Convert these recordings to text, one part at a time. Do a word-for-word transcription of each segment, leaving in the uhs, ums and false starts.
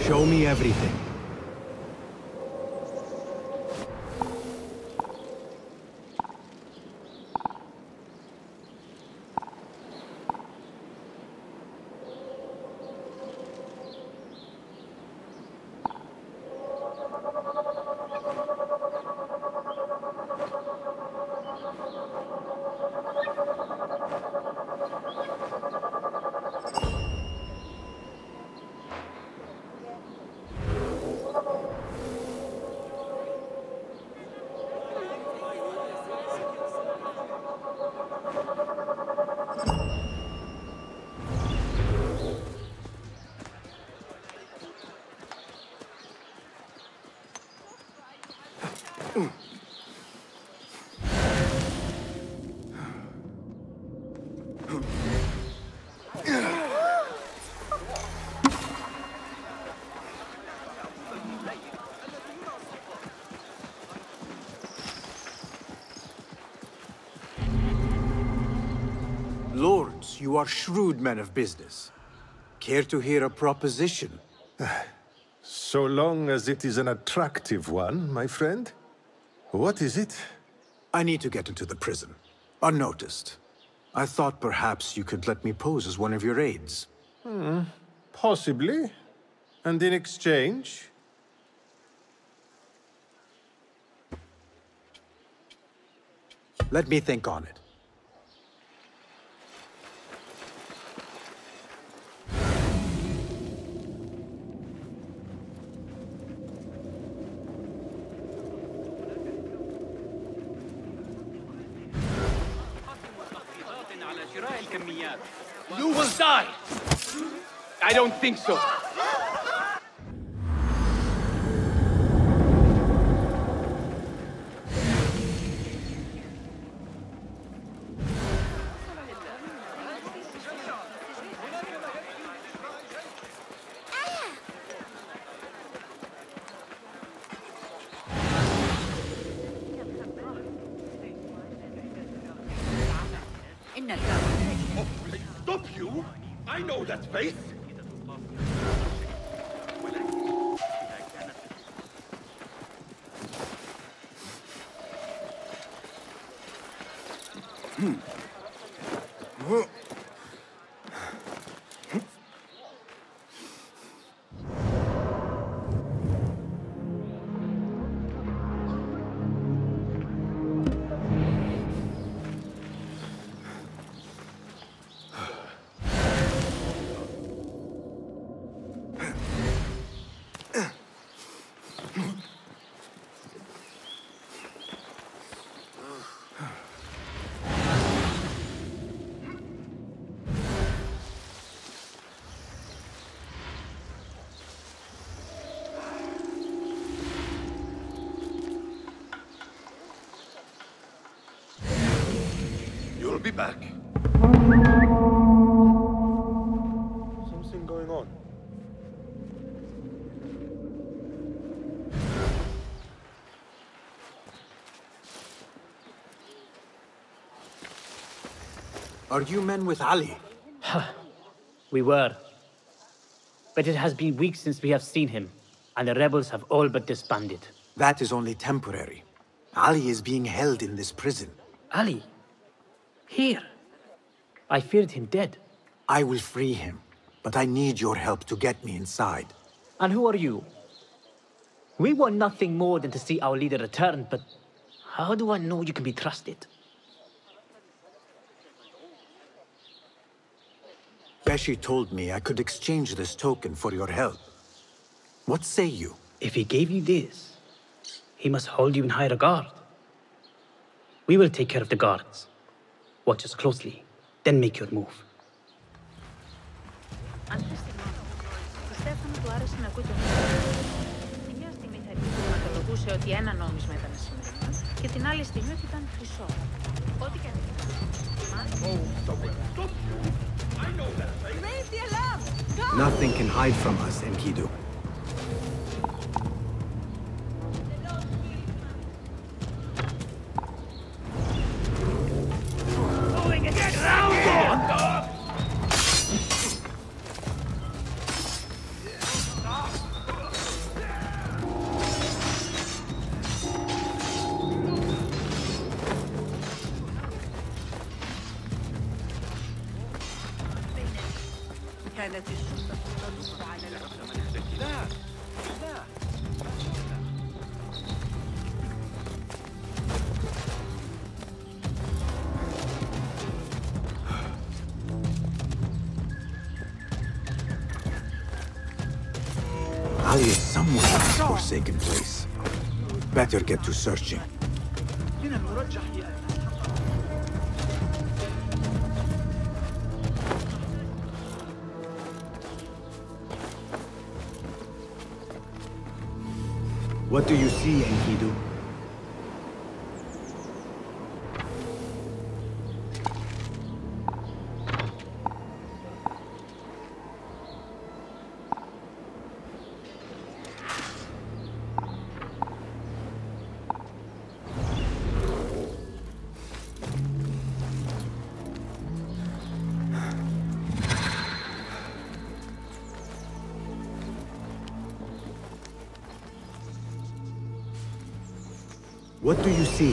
Show me everything. Lords, you are shrewd men of business. Care to hear a proposition? So long as it is an attractive one, my friend. What is it? I need to get into the prison, unnoticed. I thought perhaps you could let me pose as one of your aides. Hmm, possibly. And in exchange? Let me think on it. You will die! I don't think so. Oh, will I stop you? I know that face! Hmm. You'll be back. Something going on. Are you men with Ali? We were. But it has been weeks since we have seen him, and the rebels have all but disbanded. That is only temporary. Ali is being held in this prison. Ali? Here? I feared him dead. I will free him, but I need your help to get me inside. And who are you? We want nothing more than to see our leader return, but how do I know you can be trusted? Beshi told me I could exchange this token for your help. What say you? If he gave you this, he must hold you in high regard. We will take care of the guards. Watch us closely, then make your move. Ότι ένα νόμισμα ήταν σημερινό και την άλλη στιγμή ότι ήταν χρυσό. Ό,τι και αν είναι. Nothing can hide from us, Enkidu. كانت الشرطة تدور على العلماء. لا لا. Ali is somewhere in this forsaken place. Better get to searching. What do you see, Enkidu? What do you see?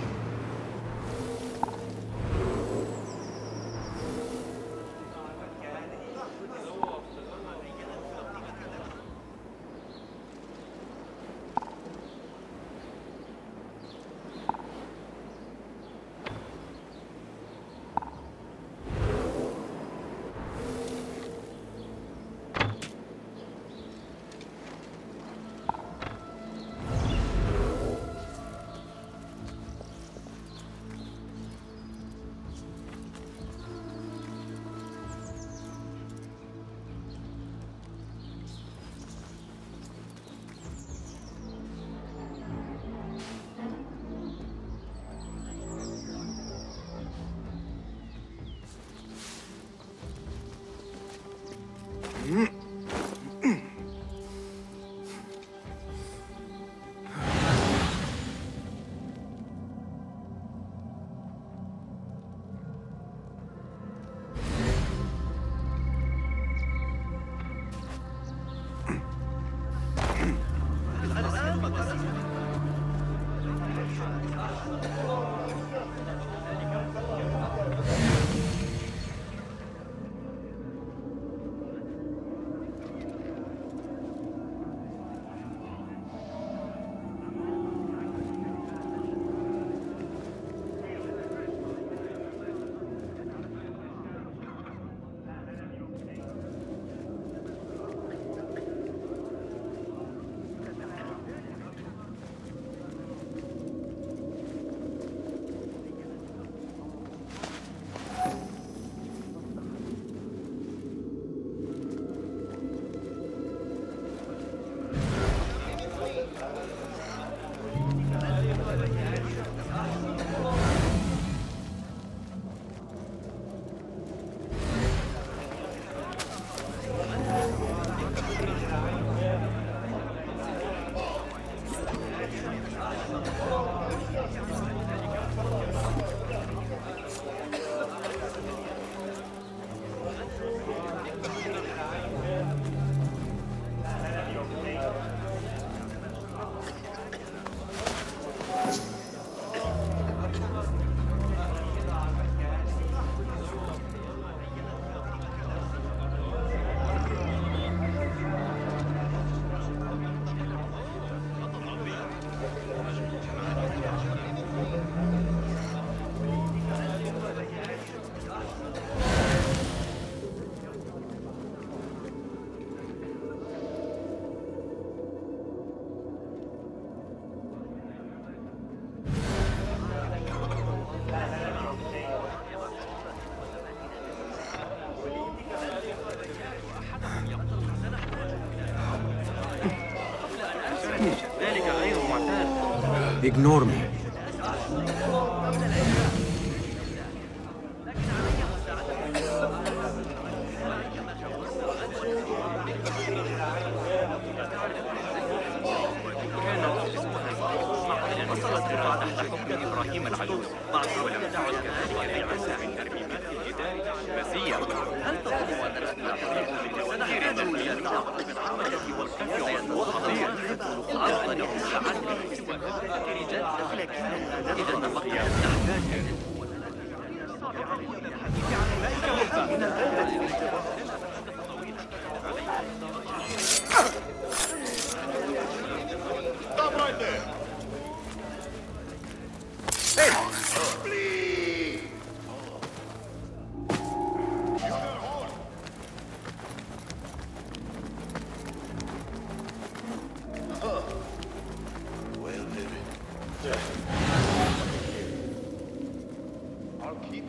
Ignore me.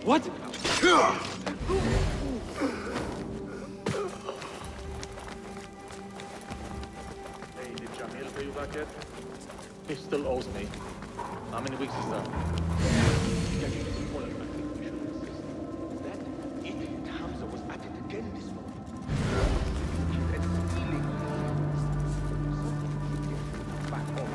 What? Hey, did Jamil pay you back yet? He still owes me. How many weeks is that? Getting this point, I think we should insist. That idiot Hamza was at it again this morning. And stealing. Back home.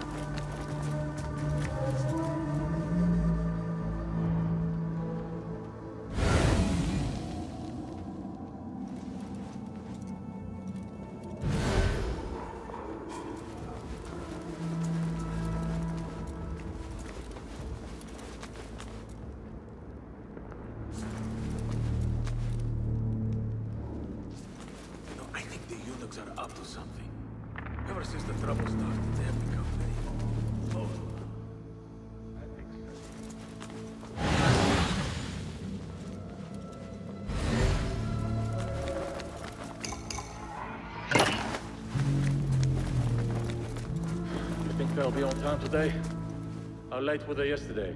Are up to something. Ever since the trouble started, they have become very vocal. You think they'll be on time today? How late were they yesterday?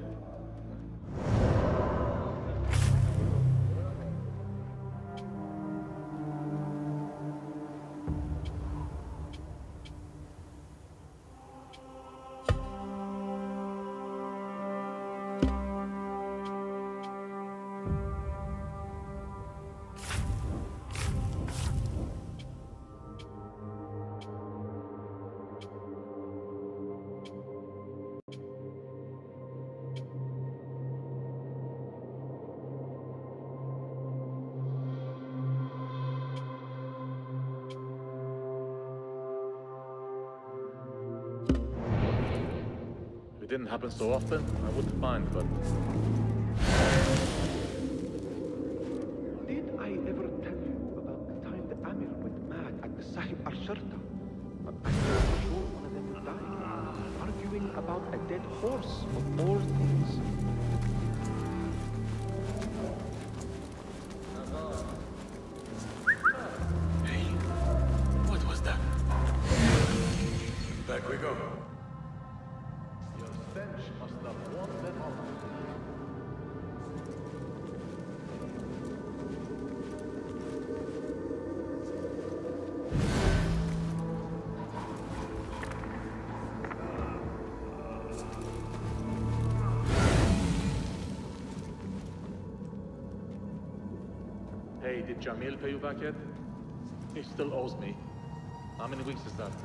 If it didn't happen so often, I wouldn't mind, but... Did I ever tell you about the time the Amir went mad at the Sahib Al-Sharta? I'm sure one of them would die, arguing about a dead horse of all things. Hey, what was that? Back we go. Your stench must have warmed them up. Hey, did Jamil pay you back yet? He still owes me. How many weeks is that?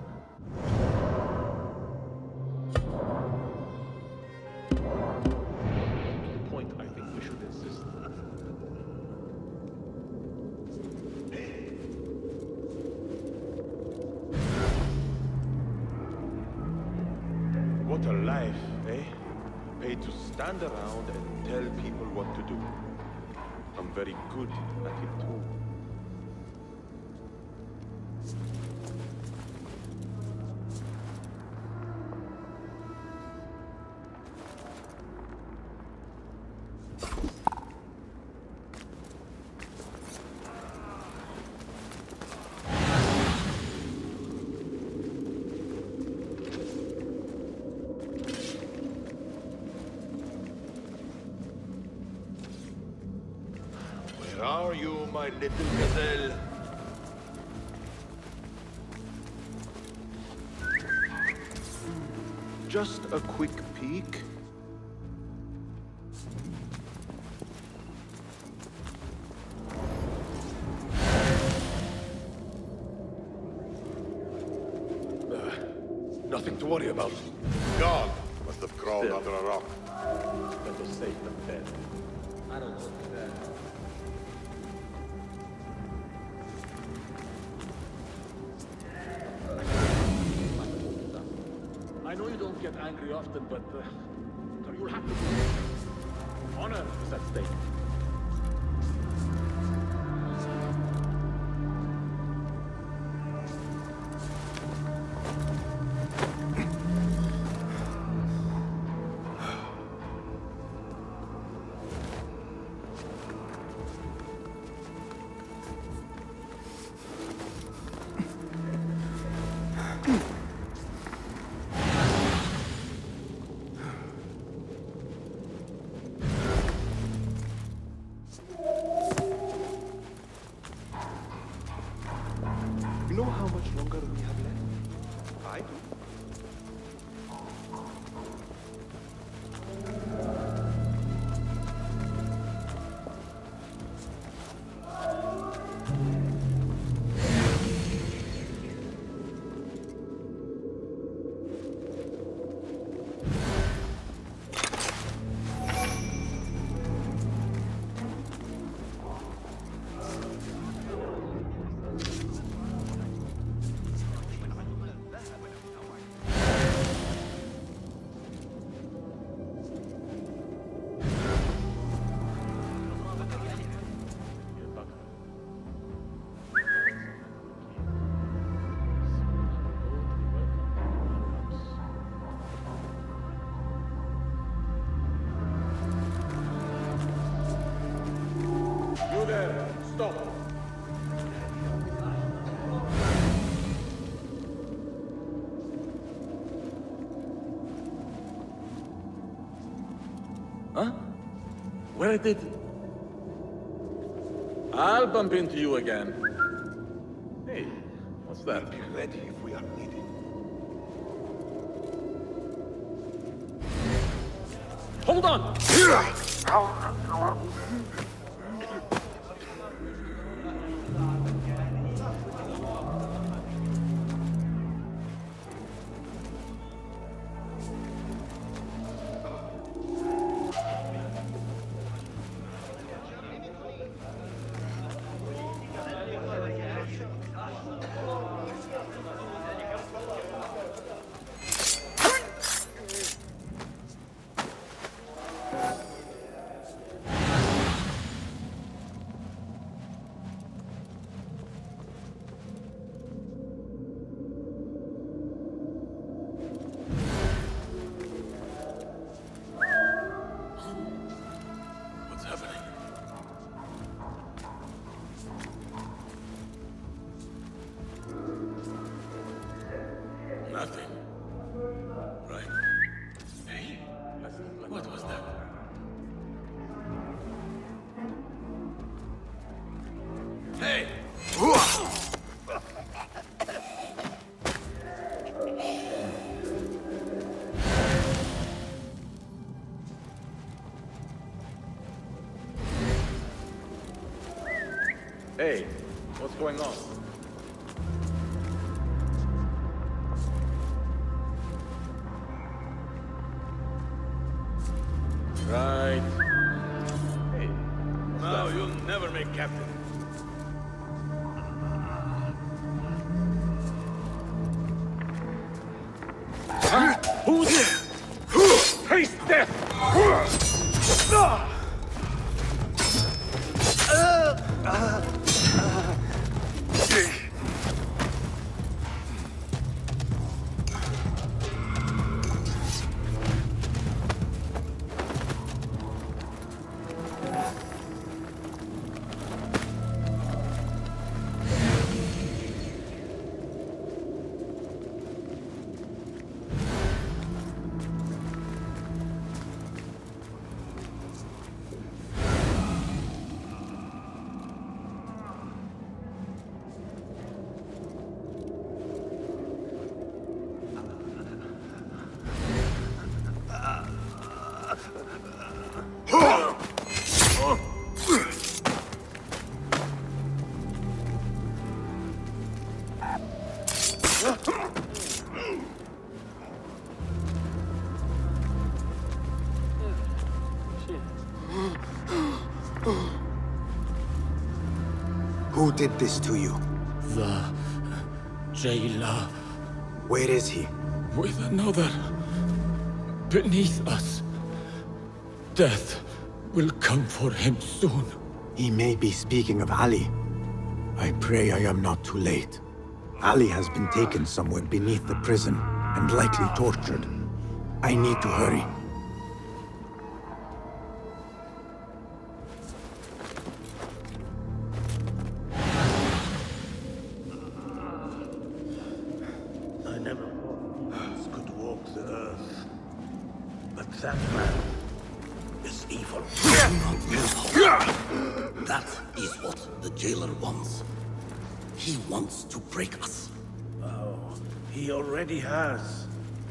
The point, I think we should insist. What a life, eh? Paid to stand around and tell people what to do. I'm very good at it too. Where are you, my little gazelle? Just a quick peek. Uh, nothing to worry about. God must have crawled Still. under a rock. Better safe than dead. I don't look at that. I know you don't get angry often, but uh, you'll have to do it. Honor is at stake. know how much longer we have left? I do. Stop! Huh? Where did... I'll bump into you again. Hey, what's that? Be ready if we are needed. Hold on! Nothing. Right. Hey, what was that? Hey! Hey, what's going on? Right. Hey, what's No, that? you'll never make captain. Who's it? Taste death! Who did this to you? The jailer Where is he? with another beneath us. Death will come for him soon. He may be speaking of Ali. I pray I am not too late. Ali has been taken somewhere beneath the prison and likely tortured. I need to hurry. I never thought humans could walk the earth. But that man is evil. Do not lose hope. That is what the jailer wants. He wants to break us. Oh, he already has.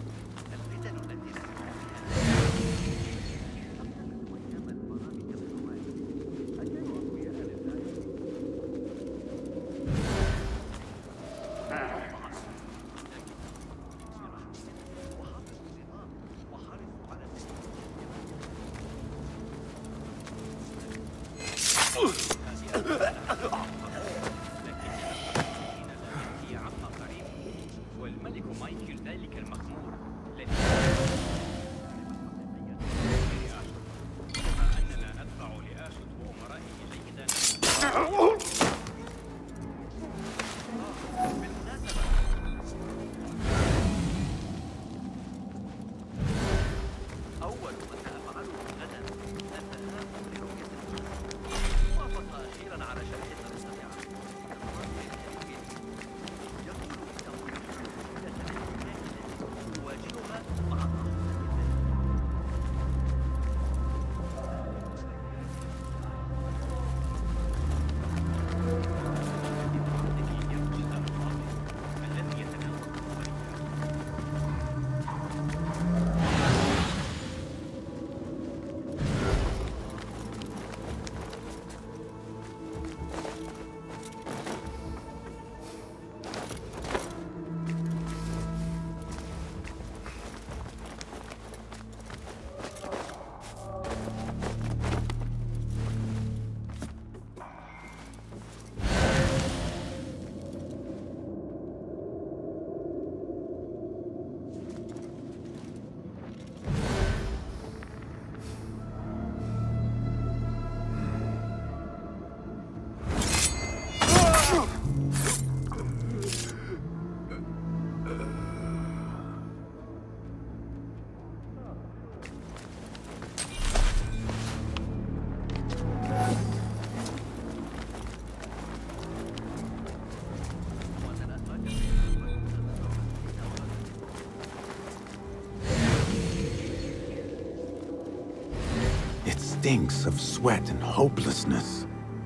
Stinks of sweat and hopelessness.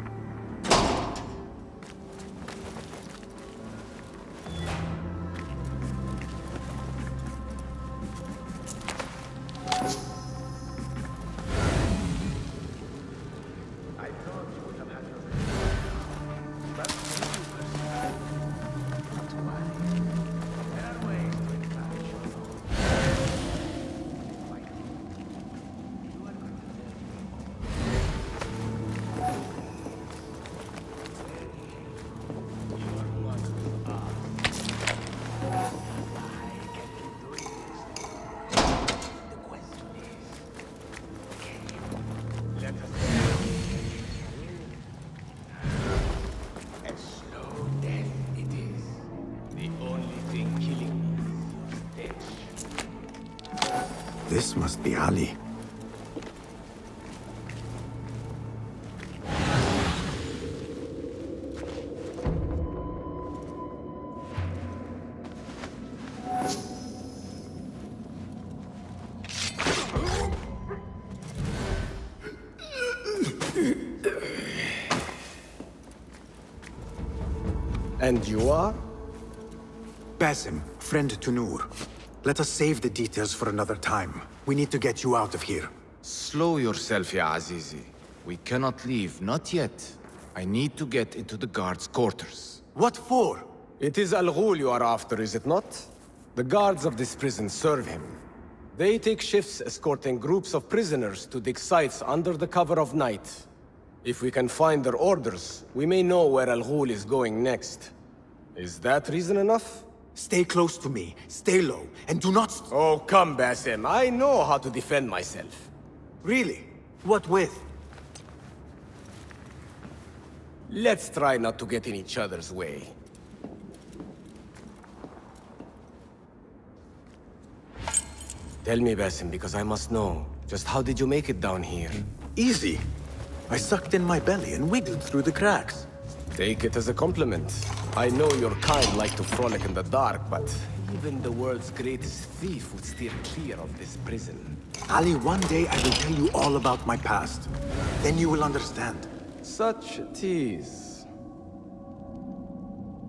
This must be Ali. And you are? Basim, friend to Noor. Let us save the details for another time. We need to get you out of here. Slow yourself, ya Azizi. We cannot leave, not yet. I need to get into the guards' quarters. What for? It is Al Ghul you are after, is it not? The guards of this prison serve him. They take shifts escorting groups of prisoners to dig sites under the cover of night. If we can find their orders, we may know where Al Ghul is going next. Is that reason enough? Stay close to me, stay low, and do not... Oh, come, Basim. I know how to defend myself. Really? What with? Let's try not to get in each other's way. Tell me, Basim, because I must know. Just how did you make it down here? Easy. I sucked in my belly and wiggled through the cracks. Take it as a compliment. I know your kind like to frolic in the dark, but even the world's greatest thief would steer clear of this prison. Ali, one day I will tell you all about my past. Then you will understand. Such a tease.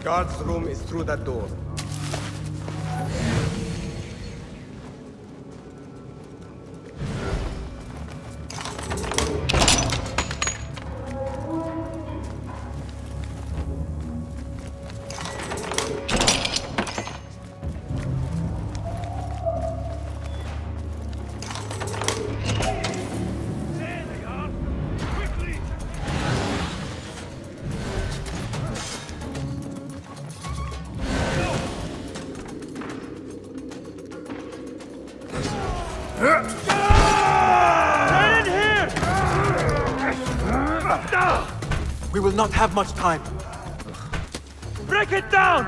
guard's room is through that door. We will not have much time. Break it down!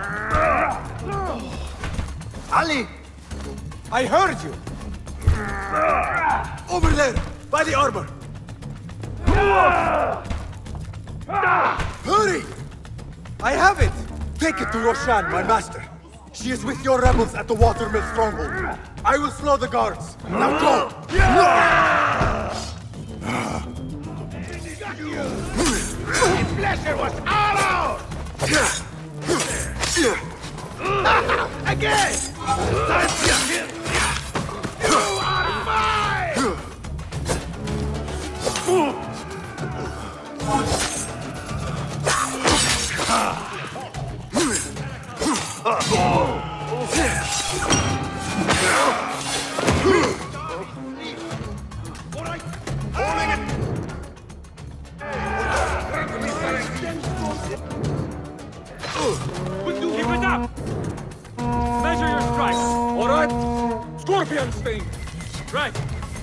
Ali! I heard you! Over there! By the armor! Hurry! I have it! Take it to Roshan, my master. She is with your rebels at the Watermill stronghold. I will slow the guards. Now go! The pleasure was all ours! Again! You are mine! Keep it up! Measure your strike! All right? Scorpion sting! Right!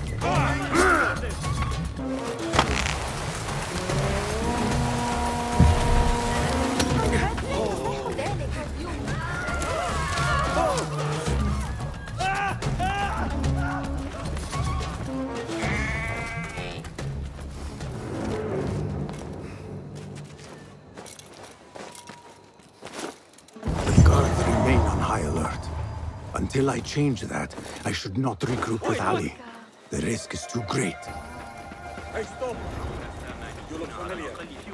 Until I change that, I should not regroup with Ali. The risk is too great. Hey, stop! You look familiar.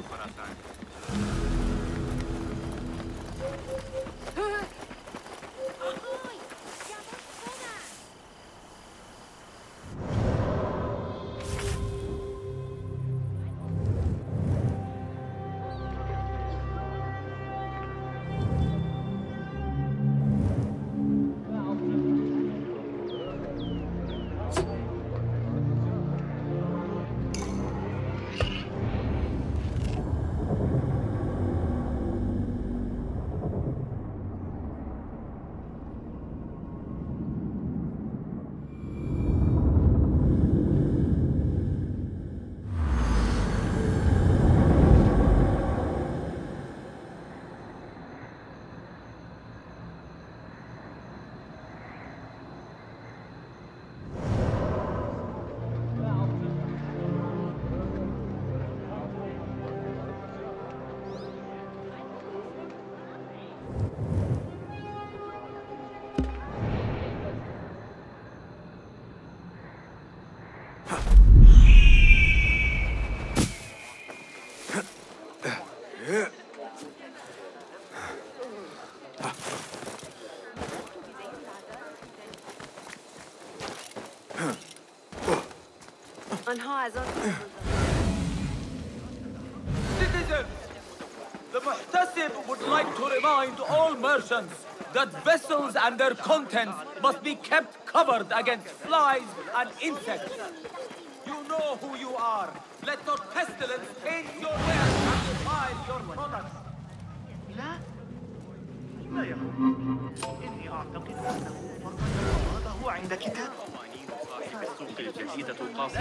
Citizens, the Muhtasib would like to remind all merchants that vessels and their contents must be kept covered against flies and insects. You know who you are. Let not pestilence taint your wares and defile your products. لا لا يا إني أعتقد أنه فقد أراده عند كتاب صاحب السوق الجديدة القاصرة.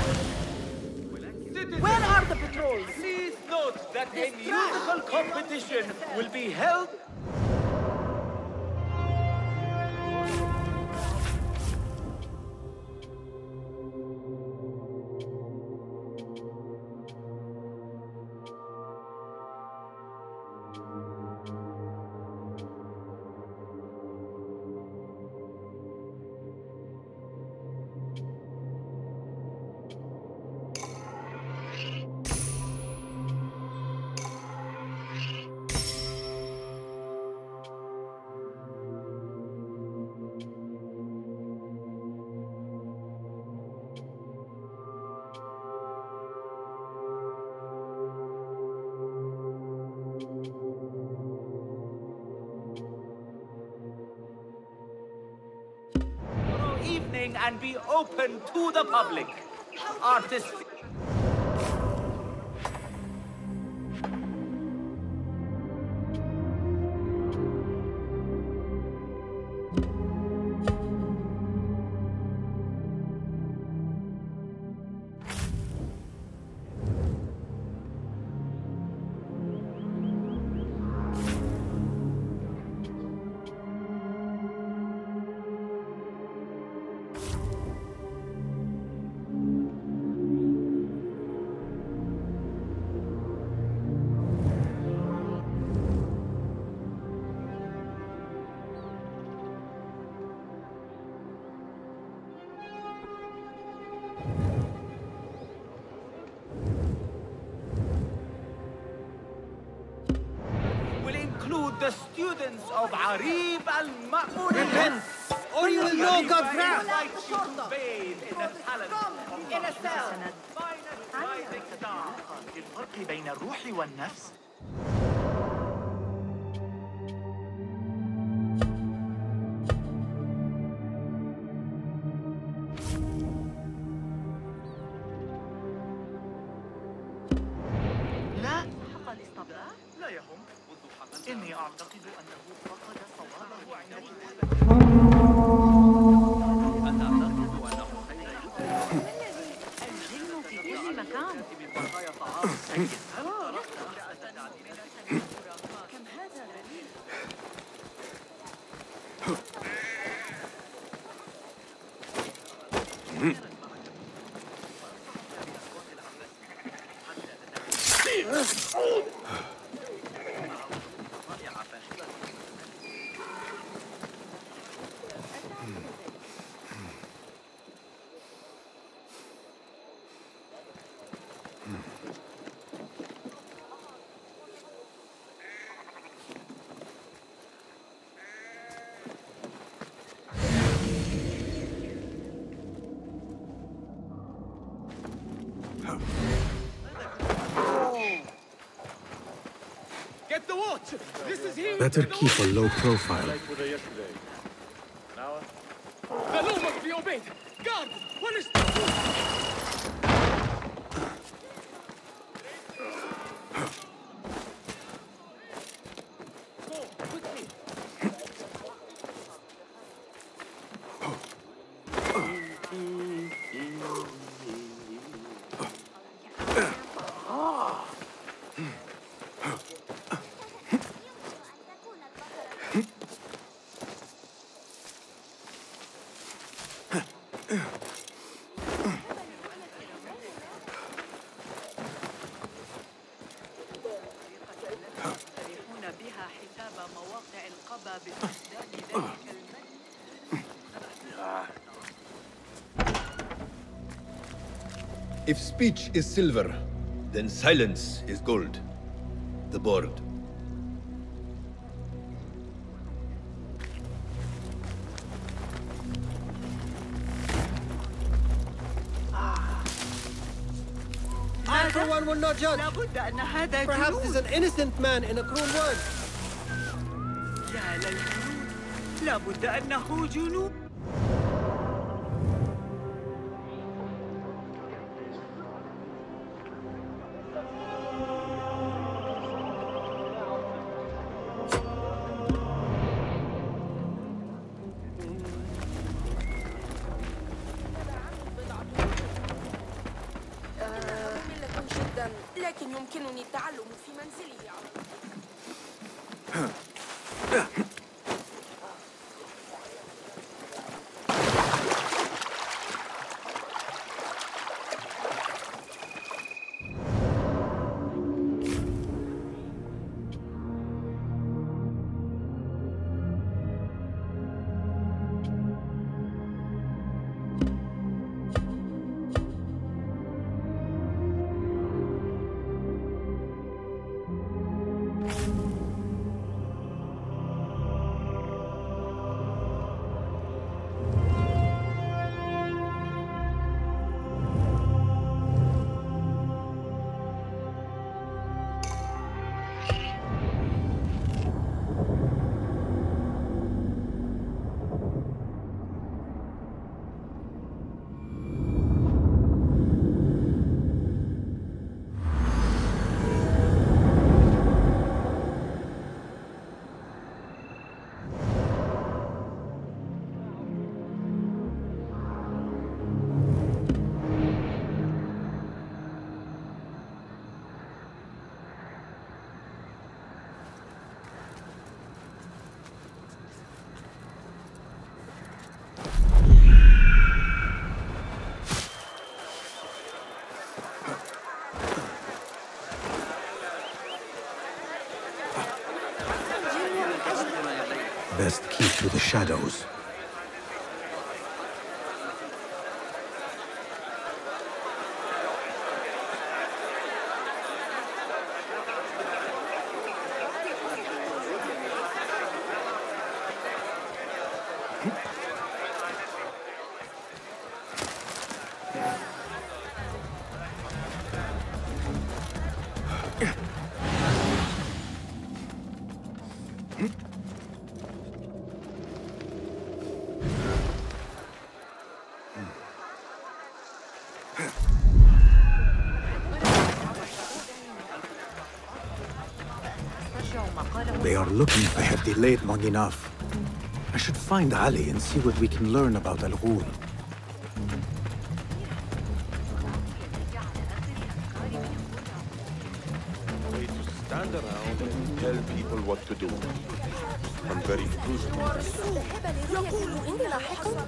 Where are the patrols? Please note that a musical competition will be held. and be open to the public. Artists... the students of Arib al-Ma'mun. Repent, or you will know God's wrath. إلى الساعة. الفرق بين الروح والنفس. لا حق الاصطباح؟ لا يهم. إني أعتقد أنه فقد صوابه عند كتابته. العلم في كل مكان. كم هذا غريب. Get the watch! This is him! Better keep a low profile. The law must be obeyed! Guard! Punish the Go, quickly! If speech is silver, then silence is gold. The board. Man for one will not judge. Perhaps there's an innocent man in a cruel world. يا للجنود لابد أنه جنود. لكن يمكنني التعلم في منزلي. Best keep to the shadows. They are looking I have delayed long enough. I should find Ali and see what we can learn about Al Ghul. Way to stand around and tell people what to do. I'm very frustrated. يقول إني لاحقا.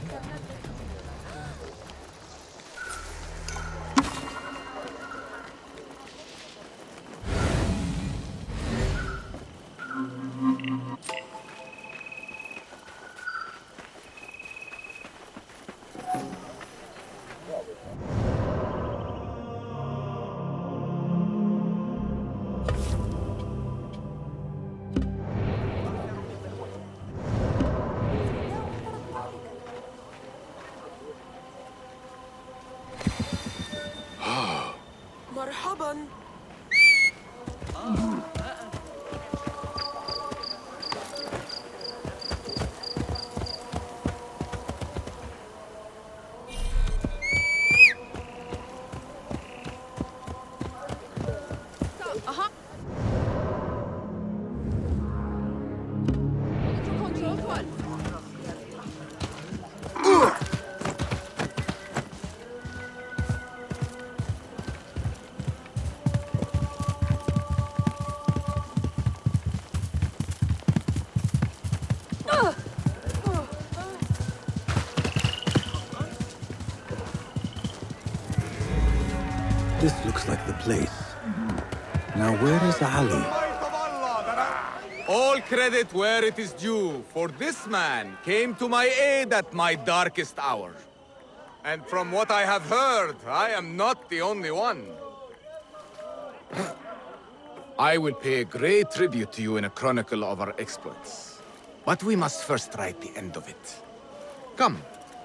مرحبا. Aha. This looks like the place. Now where is Ali? All credit where it is due, for this man came to my aid at my darkest hour. And from what I have heard, I am not the only one. I will pay a great tribute to you in a chronicle of our exploits. But we must first write the end of it. Come.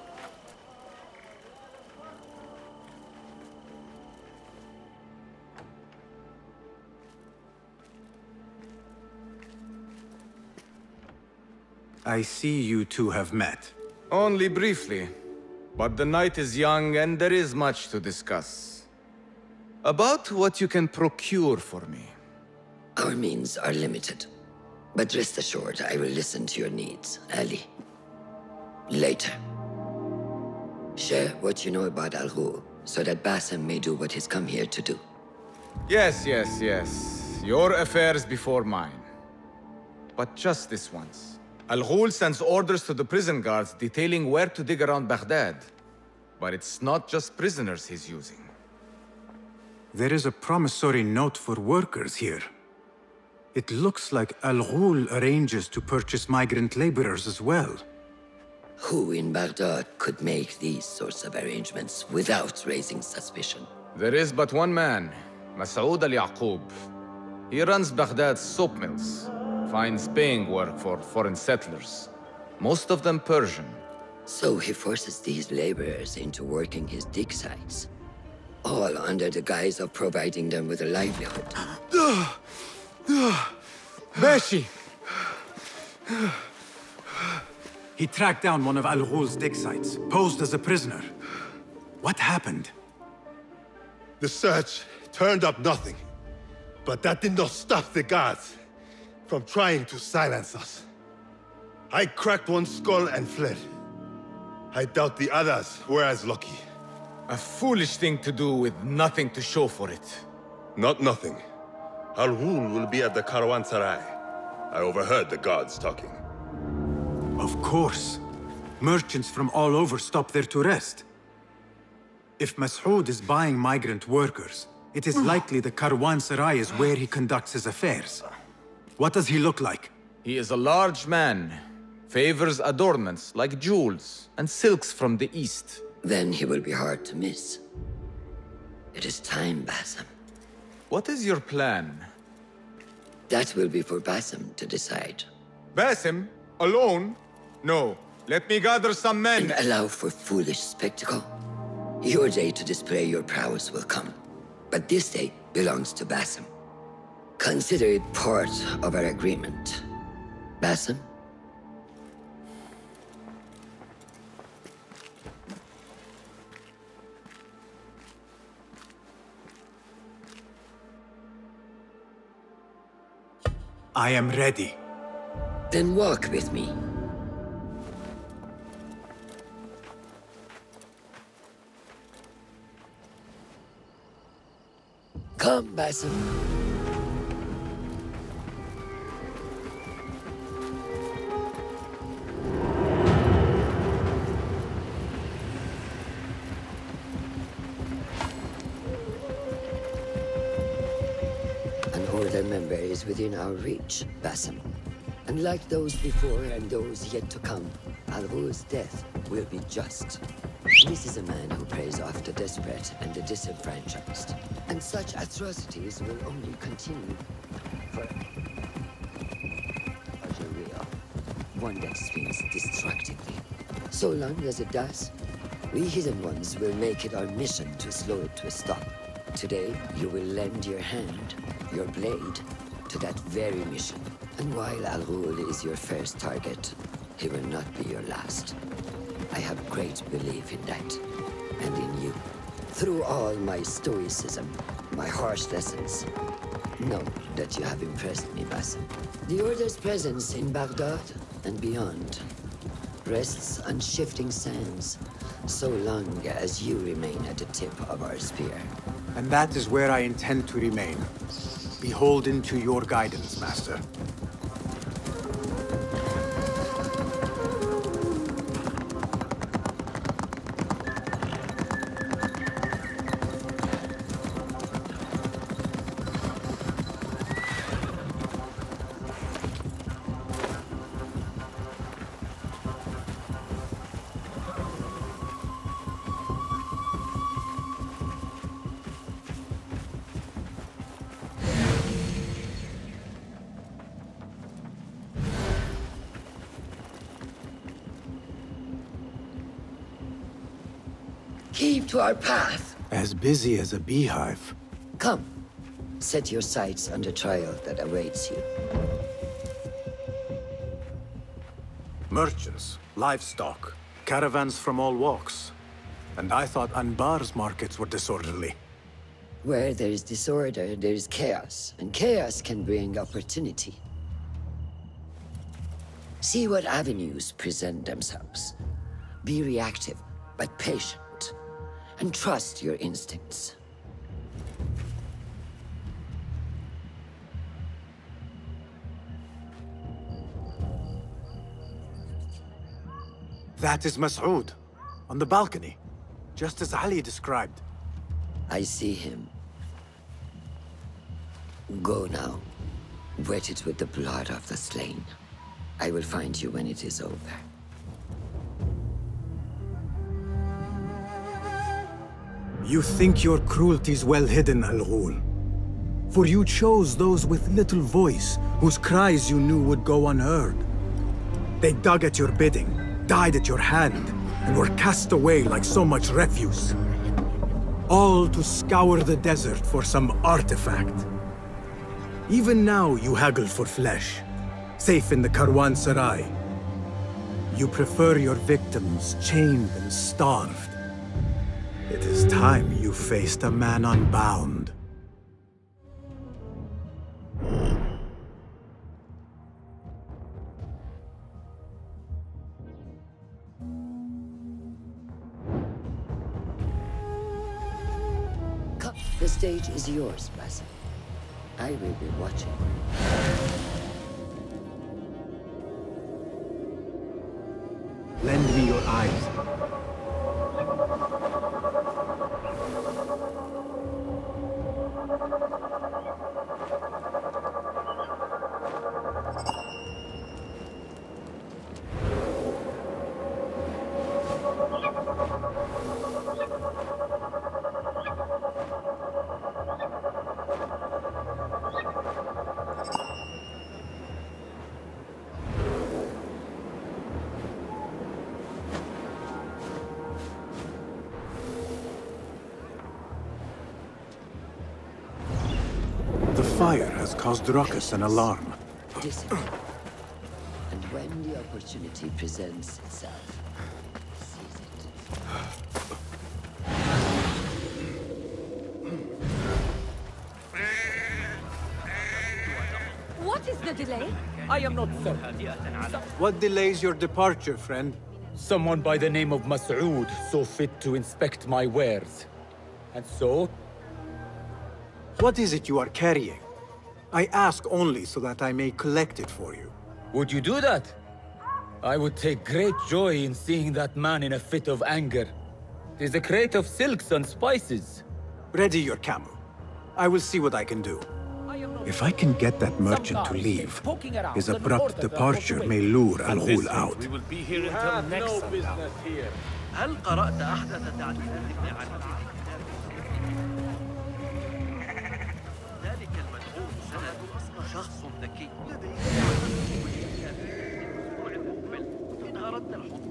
I see you two have met. Only briefly. But the night is young and there is much to discuss. About what you can procure for me. Our means are limited. But rest assured, I will listen to your needs, Ali. Later. Share what you know about Al Ghul, so that Basim may do what he's come here to do. Yes, yes, yes. Your affairs before mine. But just this once. Al Ghul sends orders to the prison guards detailing where to dig around Baghdad. But it's not just prisoners he's using. There is a promissory note for workers here. It looks like Al Ghul arranges to purchase migrant laborers as well. Who in Baghdad could make these sorts of arrangements without raising suspicion? There is but one man, Masoud al-Yaqub. He runs Baghdad's soap mills, finds paying work for foreign settlers, most of them Persian. So he forces these laborers into working his dig sites, all under the guise of providing them with a livelihood. Beshi! He tracked down one of Al Ghul's dig sites, posed as a prisoner. What happened? The search turned up nothing. But that did not stop the guards from trying to silence us. I cracked one skull and fled. I doubt the others were as lucky. A foolish thing to do with nothing to show for it. Not nothing. Al Ghul will be at the Caravanserai. I overheard the guards talking. Of course. Merchants from all over stop there to rest. If Masoud is buying migrant workers, it is likely the Caravanserai is where he conducts his affairs. What does he look like? He is a large man, favors adornments like jewels and silks from the east. Then he will be hard to miss. It is time, Basim. What is your plan? That will be for Basim to decide. Basim? Alone? No. Let me gather some men. And allow for foolish spectacle. Your day to display your prowess will come. But this day belongs to Basim. Consider it part of our agreement. Basim? I am ready. Then walk with me. Come, Basim. An Order member is within our reach, Basim. And like those before and those yet to come, Al-Ghul's death will be just. This is a man who preys off the desperate and the disenfranchised. And such atrocities will only continue for Algeria, one that spins destructively. So long as it does, we Hidden Ones will make it our mission to slow it to a stop. Today, you will lend your hand, your blade, to that very mission. And while Al-Ghul is your first target, he will not be your last. I have great belief in that, and in you. Through all my stoicism, my harsh lessons, know that you have impressed me, Basim. The Order's presence in Baghdad and beyond rests on shifting sands, so long as you remain at the tip of our spear. And that is where I intend to remain, beholden to your guidance, Master. Keep to our path. As busy as a beehive. Come, set your sights on the trial that awaits you. Merchants, livestock, caravans from all walks. And I thought Anbar's markets were disorderly. Where there is disorder, there is chaos, and chaos can bring opportunity. See what avenues present themselves. Be reactive, but patient. And trust your instincts. That is Mas'ud, on the balcony, just as Ali described. I see him. Go now, wetted with the blood of the slain. I will find you when it is over. You think your cruelty's well hidden, Al-Ghul. For you chose those with little voice, whose cries you knew would go unheard. They dug at your bidding, died at your hand, and were cast away like so much refuse. All to scour the desert for some artifact. Even now you haggle for flesh, safe in the Karwansarai. You prefer your victims chained and starved. It is time you faced a man unbound. Come, the stage is yours, Basim. I will be watching. Lend me your eyes. The fire has caused ruckus and alarm. Discipline. And when the opportunity presents itself, seize it. What is the delay? I am not certain. What delays your departure, friend? Someone by the name of Mas'ud saw fit to inspect my wares. And so? What is it you are carrying? I ask only so that I may collect it for you. Would you do that? I would take great joy in seeing that man in a fit of anger. It is a crate of silks and spices. Ready your camel. I will see what I can do. If I can get that merchant to leave, his abrupt departure may lure Al Ghul out. We will be here until next no business here. هل قرأت أحدث تعديلات ابن عربي؟ ذلك المدعو سند شخص ذكي لديه الأسبوع المقبل إن أردت الحضور.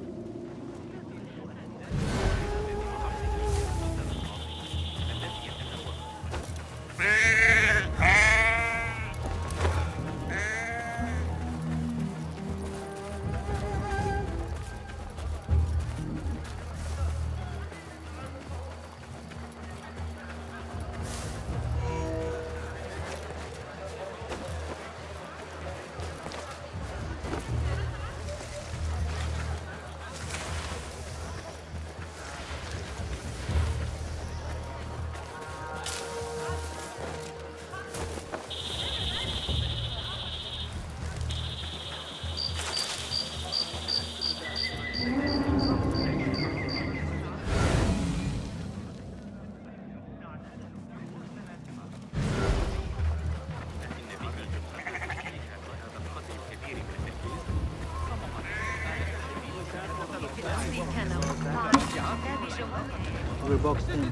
We're boxed in.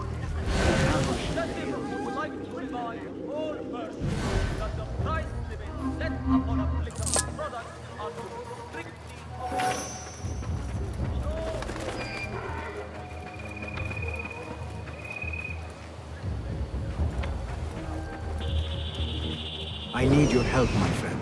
Would like to remind all persons that the price limits set upon applicable products are to be strictly I need your help, my friend.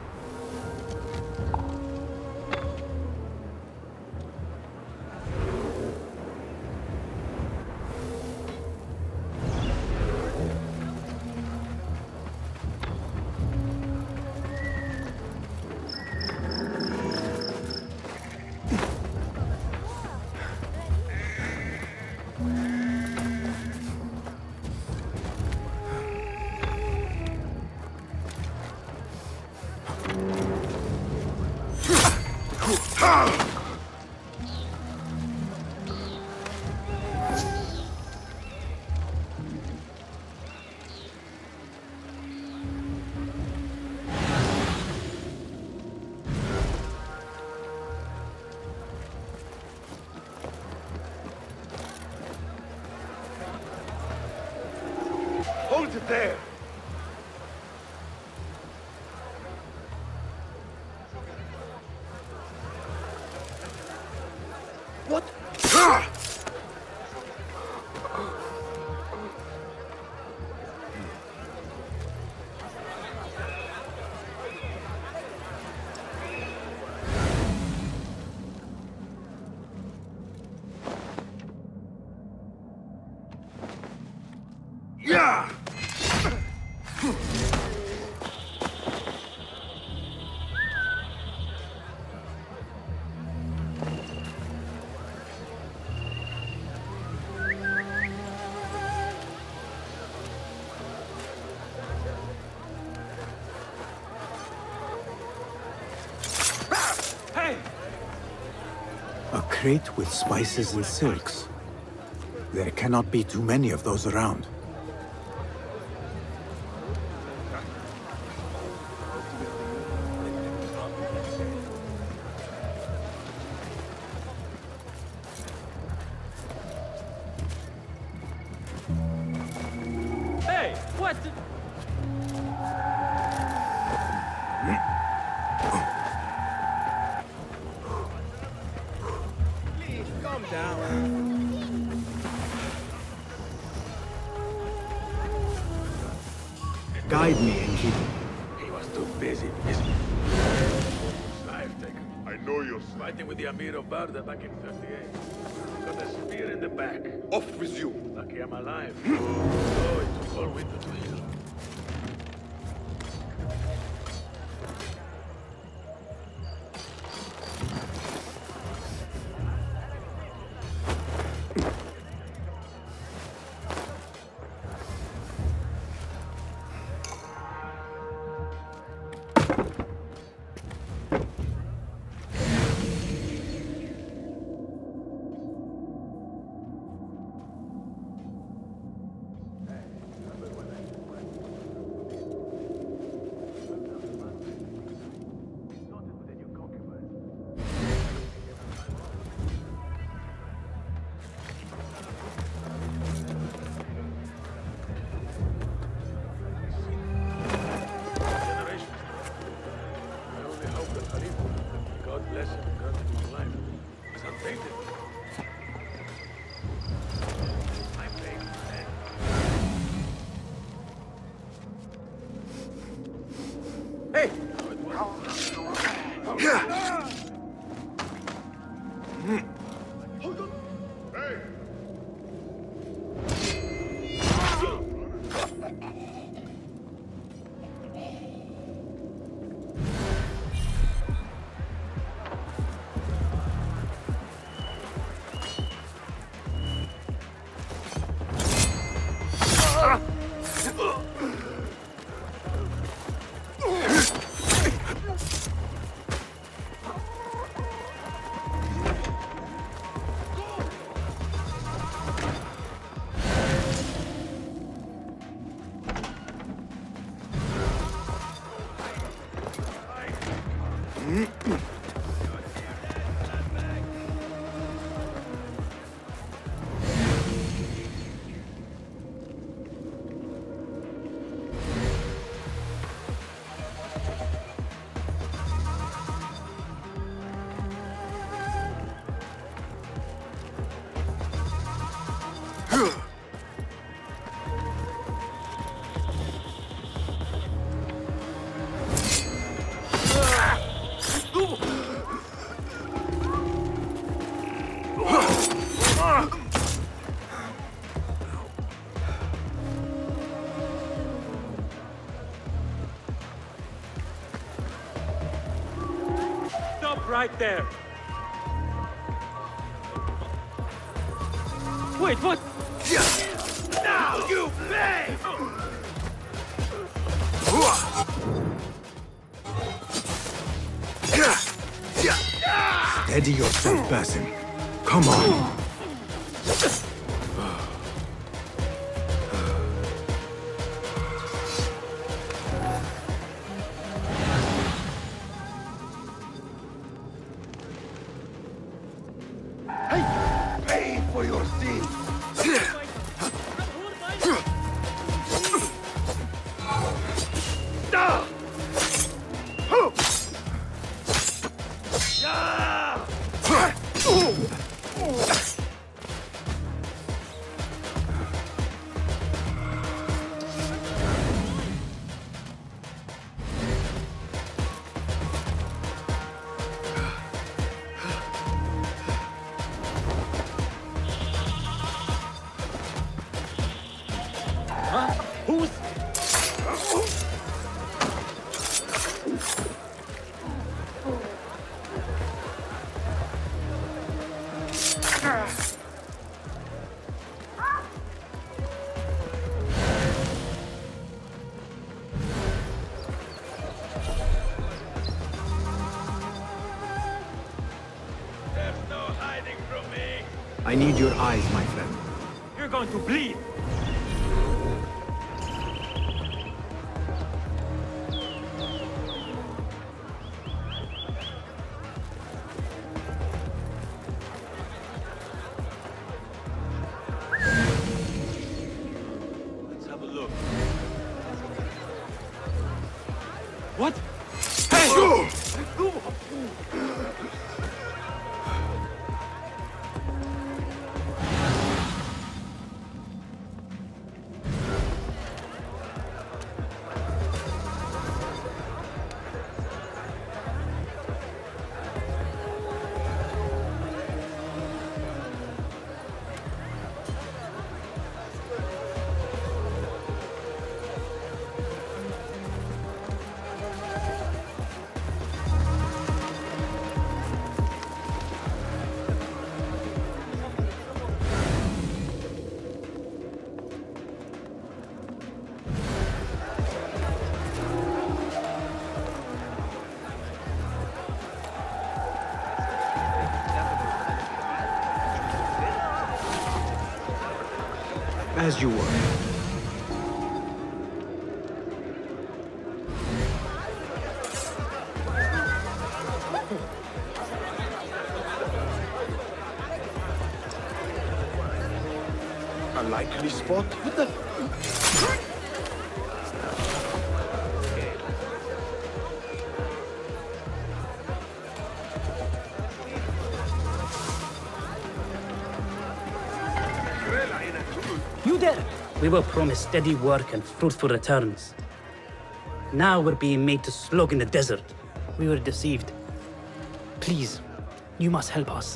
Hold it there! What? Yeah! A crate with spices and silks. There cannot be too many of those around. Hey, what? Please, calm down. Guide me, Enkidu. He was too busy. busy. I've taken. I know you're fighting with the Amir of Barda back in thirty-eight. Got a spear in the back. Off with you. Lucky I'm alive. Oh, it took all winter to heal. Right there. Wait, what? Now you pay! Steady yourself, Basim. Come on. I need your eyes, my friend. You're going to bleed. Let's have a look. What? Hey! As you were. A likely spot? What the... You there! We were promised steady work and fruitful returns. Now we're being made to slog in the desert. We were deceived. Please, you must help us.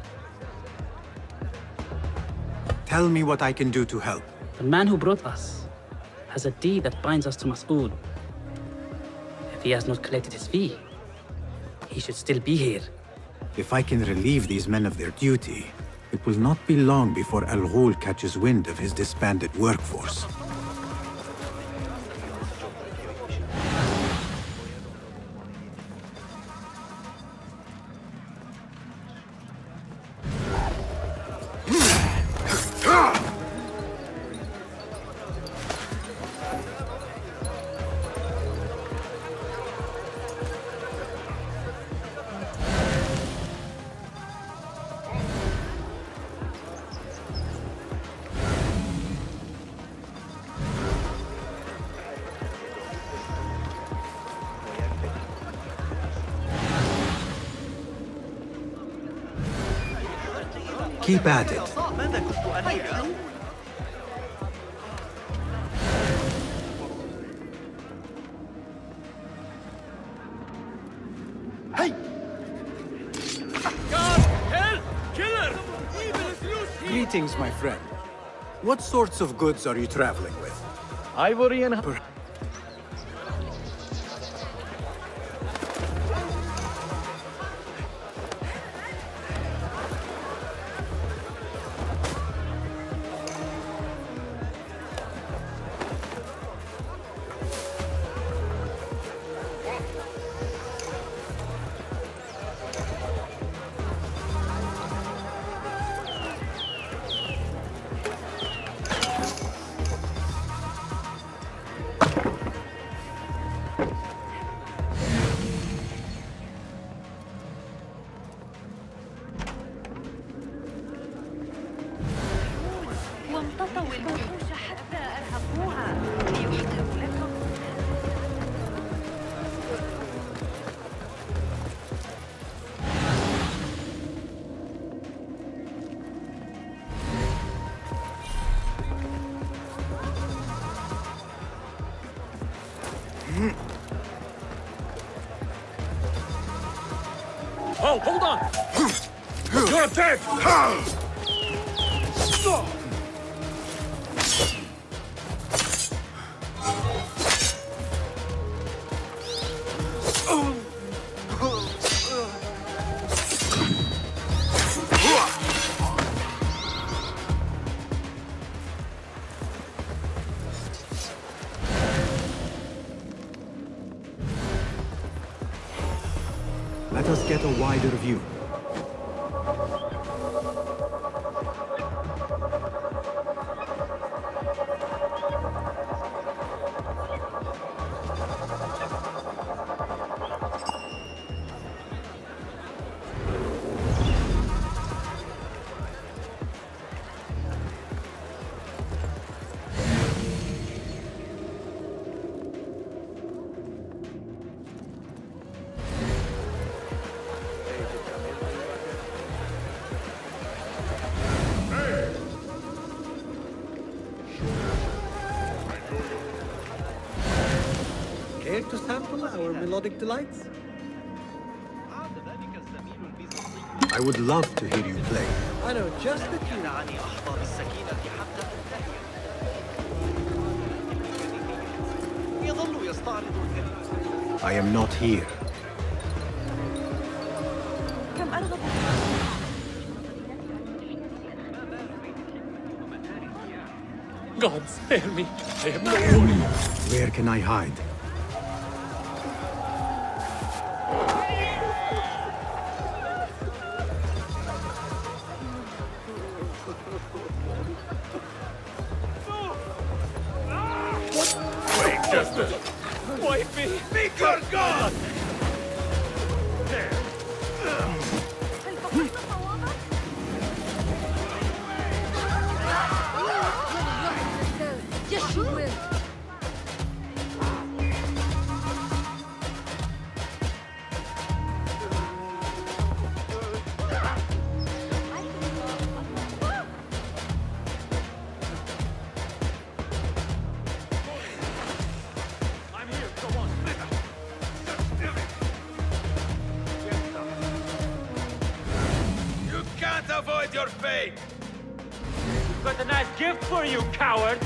Tell me what I can do to help. The man who brought us has a deed that binds us to Mas'ud. If he has not collected his fee, he should still be here. If I can relieve these men of their duty, it will not be long before Al Ghul catches wind of his disbanded workforce. Keep at it. Hey! God, help! Killer! Evil is loose here! Greetings, my friend. What sorts of goods are you traveling with? Ivory and... Per وامتطوا الوحوش حتى أرهقوها ليحضروا لكم. Oh, hold on! You're dead! Let us get a wider view. Care to sample our melodic delights? I would love to hear you play. I know just the tune. I am not here. كم أرغب God spare me! I have no warning. Where can I hide? Winchester! Wipe me! Meet your god! Yes, you will. Avoid your fate! Got a nice gift for you, coward!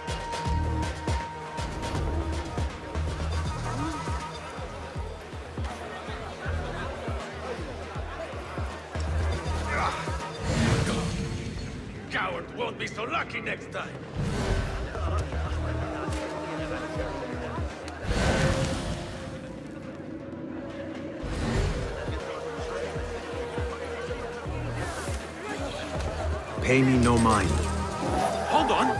Coward won't be so lucky next time! Pay me no mind. Hold on!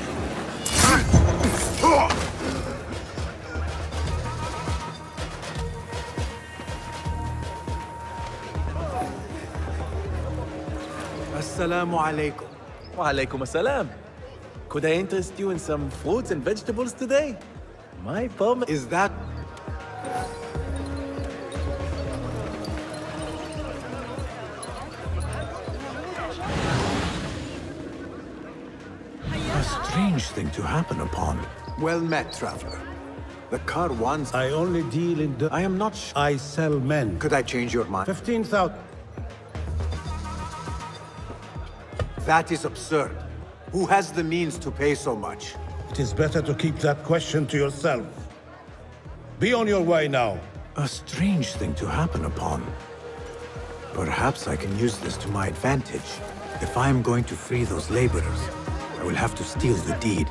Assalamu alaikum. Wa alaikum assalam. Could I interest you in some fruits and vegetables today? My problem is that... A strange thing to happen upon. Well met, traveler. The Karwans... I only deal in the... I am not... Sh I sell men. Could I change your mind? fifteen thousand. That is absurd. Who has the means to pay so much? It is better to keep that question to yourself. Be on your way now. A strange thing to happen upon. Perhaps I can use this to my advantage. If I am going to free those laborers, I will have to steal the deed.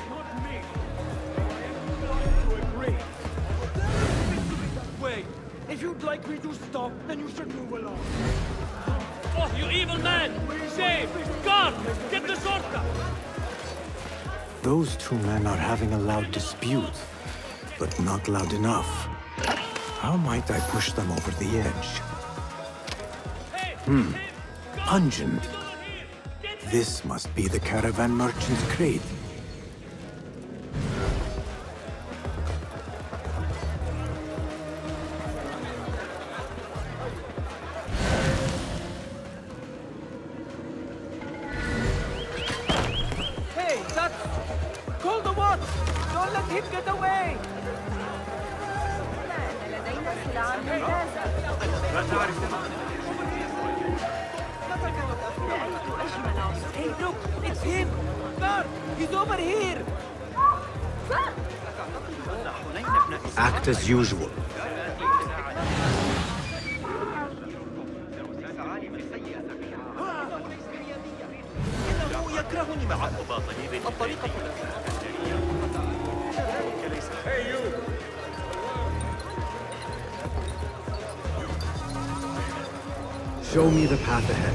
Wait, if you'd like me to stop, then you should move along. Oh, you evil man! Shame! Guard! Get the shortcut! Those two men are having a loud dispute, but not loud enough. How might I push them over the edge? Hmm. Pungent. This must be the caravan merchant's crate. Hey, that's... Call the watch! Don't let him get away! Hey, look! It's him! Guard! He's over here! Act as usual. يكرهني مع طبيب الطريقة. Hey, you! Show me the path ahead.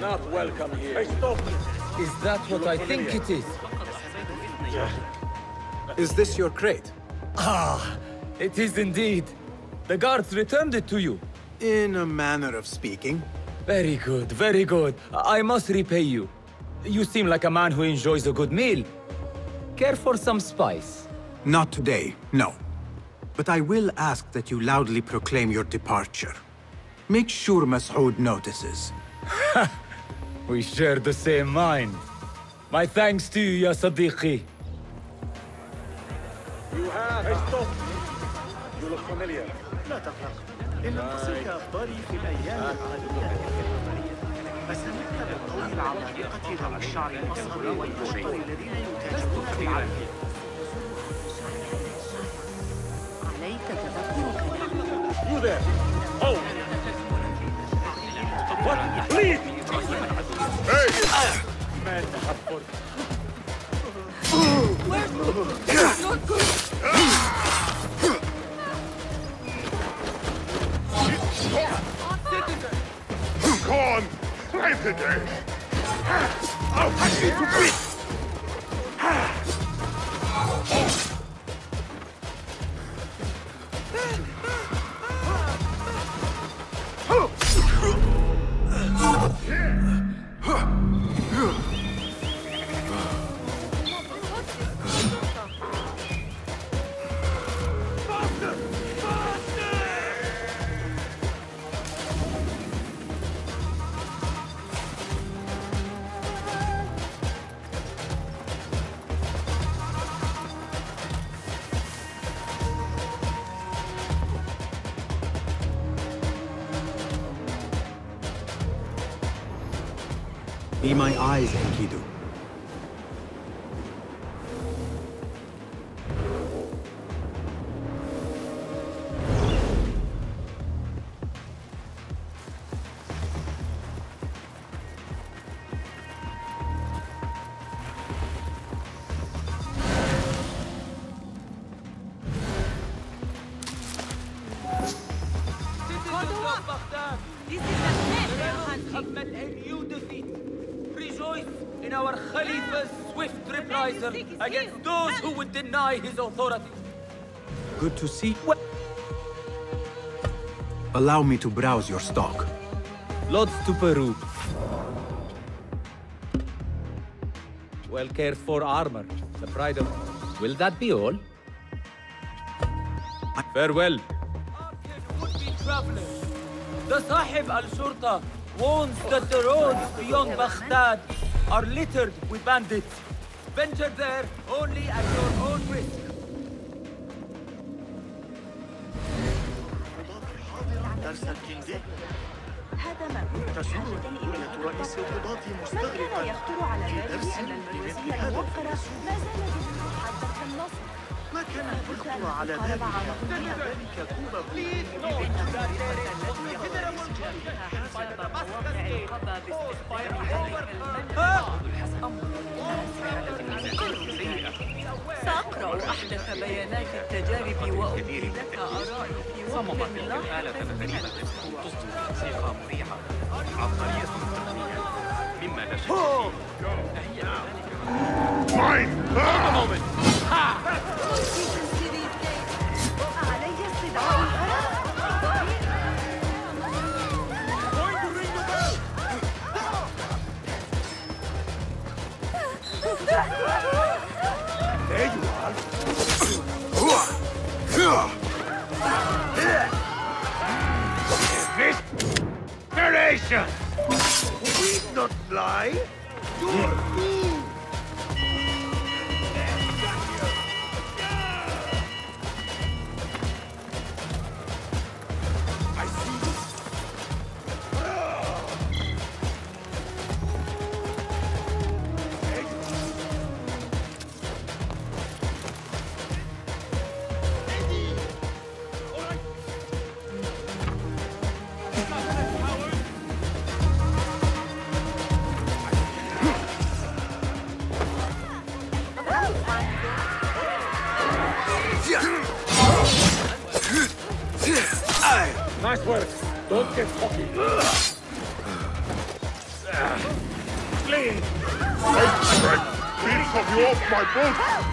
not welcome here. Is that what I think it is? Is this your crate? Ah, it is indeed. The guards returned it to you. In a manner of speaking. Very good, very good. I must repay you. You seem like a man who enjoys a good meal. Care for some spice? Not today, no. But I will ask that you loudly proclaim your departure. Make sure Mas'ud notices. We share the same mind. My thanks to you, ya Sadiqi. You have... Hey, stop! You look familiar. لا تقلق. إن لم تصلك أخباري في الأيام القادمة. فسمعت بالقول العمالقة ذوي الشعر الأصغر والأشقر الذين يتاجرون في العالم. عليك تذكر كلامي. You there! Oh! What? Please! Hey! Man, تحفر. Not good. Come on! Right today! I'll cut you to bits! Be my eyes, Enkidu. This is a met and you defeat. Rejoice in our Khalifa's swift reprisal against those who would deny his authority. Good to see. Allow me to browse your stock. Lots to Peru. Well cared for armor. The pride of... Will that be all? Farewell. Would-be travelers. The Sahib al-Shurta warns that the roads beyond Baghdad are littered with bandits. Venture there only at your own risk. ترسل كينغزي تسر دولة رئيس القضاة مستغرقا في درس لمثل هذا الفلس. ما كان يخطر على ذلك أن ذلك كوبا سأقرأ أحدث بيانات التجارب وأبدي لك آرائي في وقت لاحق. تصدر موسيقى مريحة عبقرية تقنية مما لا شك فيه. Fine! علي استدعاء الفرس. There you are! Narration! Did not fly? You're fool! Nice work. Don't get cocky. Please! Please have you off my boat!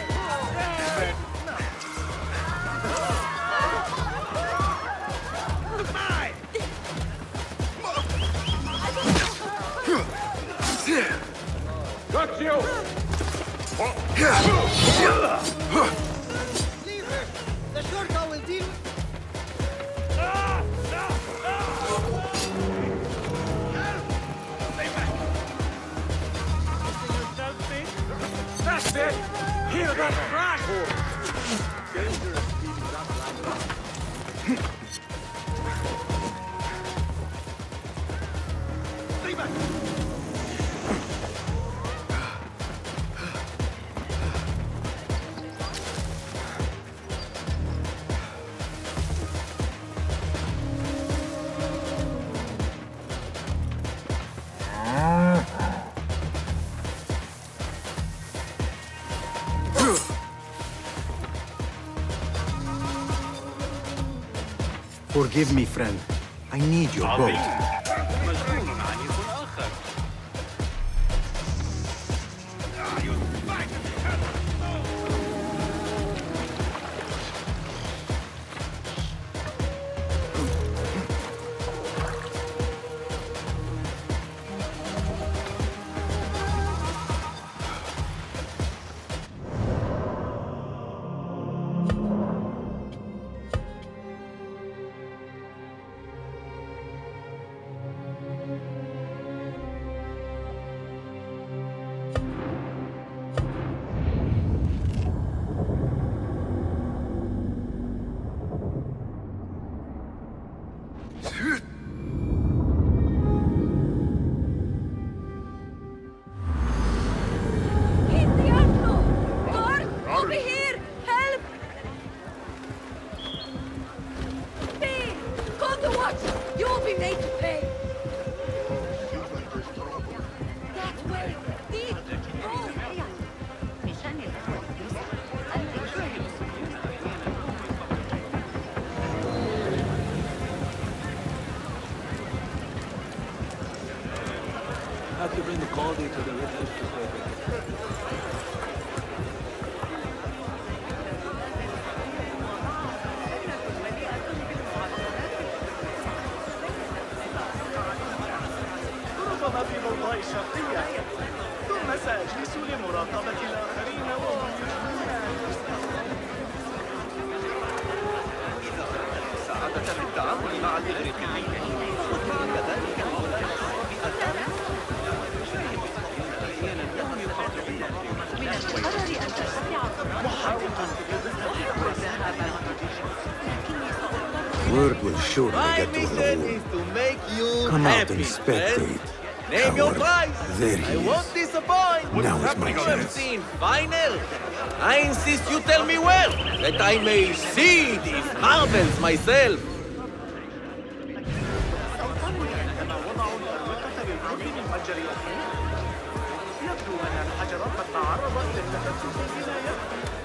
Got you! Leave her! The Shorta will deal... That's it! Hear that crack! Stay back! Forgive me, friend. I need your boat. Have to bring the quality to the rich. ربما في الأوضاع الشرقية ثم سأجلس لمراقبة الآخرين وهم سعادة بالتعامل مع الإغريقيين وكذلك هؤلاء من المقرر أن تستطيع محاولة Word will surely My get to mission Al-Ghul. is to make you Come out happy, and friend. spectate. Name your Coward. price. There I he is. won't disappoint. Now is my You have chance. seen final. I insist you tell me well, that I may see these marvels myself. عندما وضعوا الأروقة للقرب من متجر الأسماك يبدو أن الحجر قد تعرض إلى التفتت البداية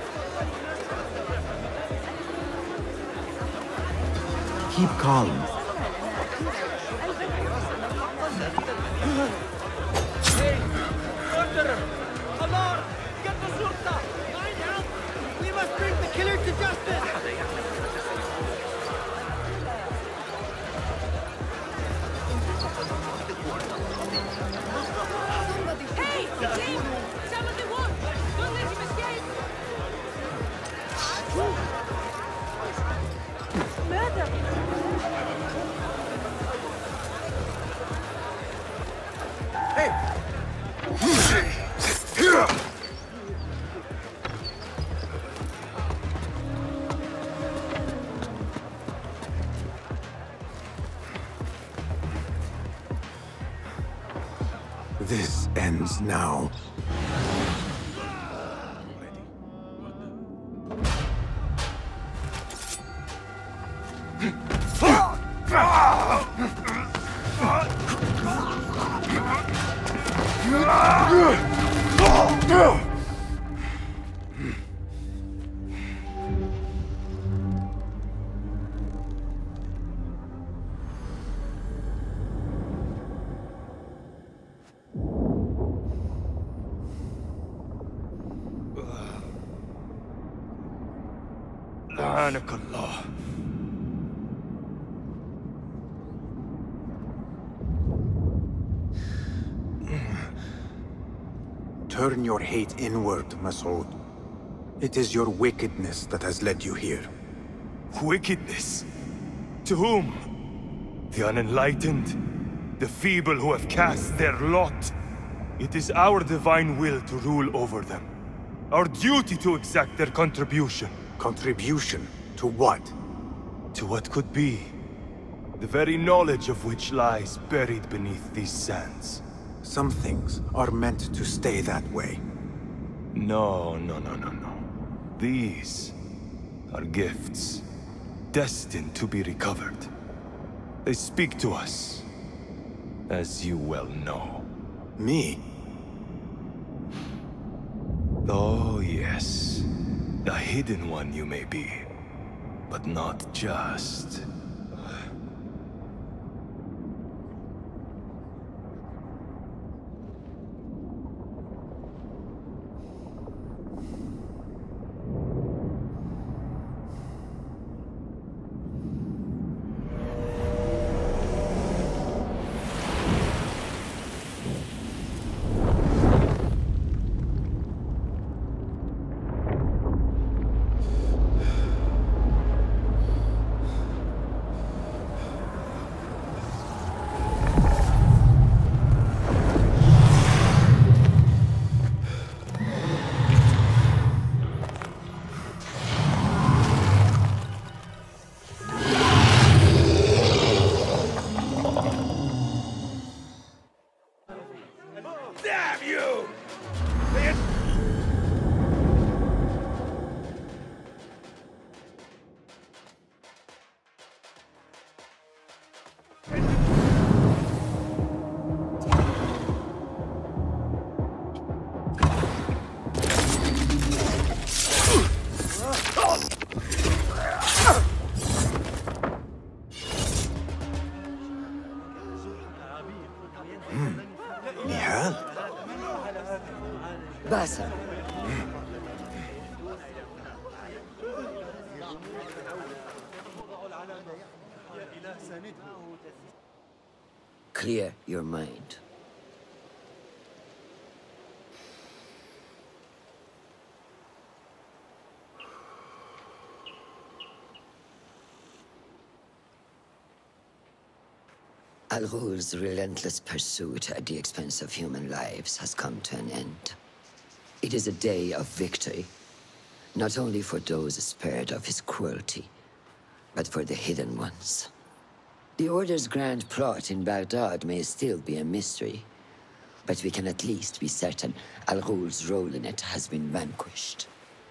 Keep calm. Order! Alarm! Get the Shorta! We must bring the killer to justice! Hey! Team! Someone the watch! Don't let him escape! Murder! This ends now. Subhanakallah. Turn your hate inward, Masood. It is your wickedness that has led you here. Wickedness? To whom? The unenlightened? The feeble who have cast their lot? It is our divine will to rule over them. Our duty to exact their contribution. Contribution? To what? To what could be. The very knowledge of which lies buried beneath these sands. Some things are meant to stay that way. No, no, no, no, no. These are gifts, destined to be recovered. They speak to us, as you well know. Me? Oh, yes. A hidden one you may be, but not just. Basim. Clear your mind. Al Ghul's relentless pursuit at the expense of human lives has come to an end. It is a day of victory, not only for those spared of his cruelty, but for the hidden ones. The Order's grand plot in Baghdad may still be a mystery, but we can at least be certain Al Ghul's role in it has been vanquished.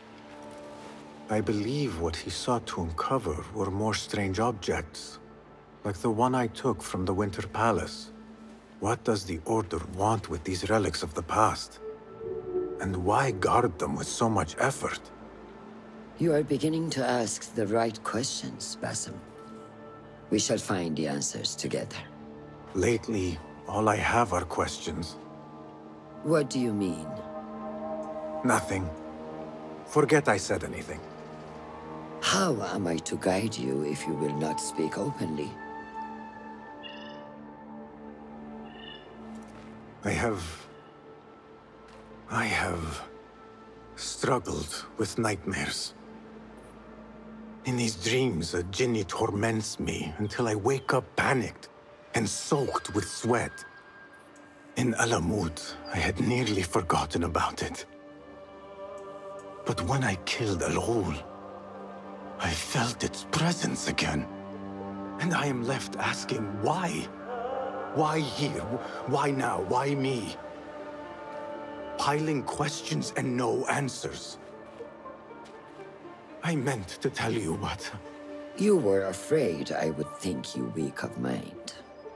I believe what he sought to uncover were more strange objects, like the one I took from the Winter Palace. What does the Order want with these relics of the past? And why guard them with so much effort? You are beginning to ask the right questions, Basim. We shall find the answers together. Lately, all I have are questions. What do you mean? Nothing. Forget I said anything. How am I to guide you if you will not speak openly? I have... I have... struggled with nightmares. In these dreams, a jinni torments me until I wake up panicked and soaked with sweat. In Alamut, I had nearly forgotten about it. But when I killed Al Ghul, I felt its presence again. And I am left asking why? Why here? Why now? Why me? Piling questions and no answers. I meant to tell you, but... You were afraid I would think you weak of mind.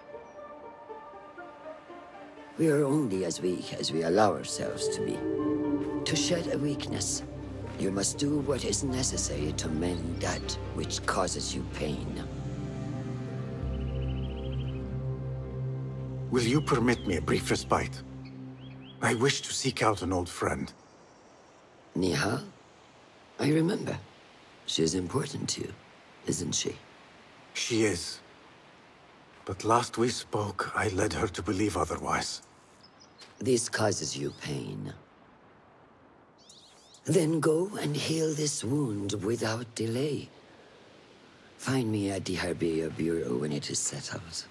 We are only as weak as we allow ourselves to be. To shed a weakness, you must do what is necessary to mend that which causes you pain. Will you permit me a brief respite? I wish to seek out an old friend. Nihal? I remember. She's important to you, isn't she? She is. But last we spoke, I led her to believe otherwise. This causes you pain. Then go and heal this wound without delay. Find me at the Harbiya Bureau when it is settled.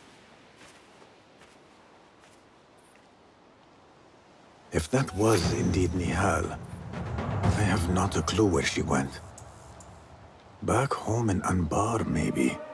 If that was indeed Nihal, I have not a clue where she went. Back home in Anbar, maybe.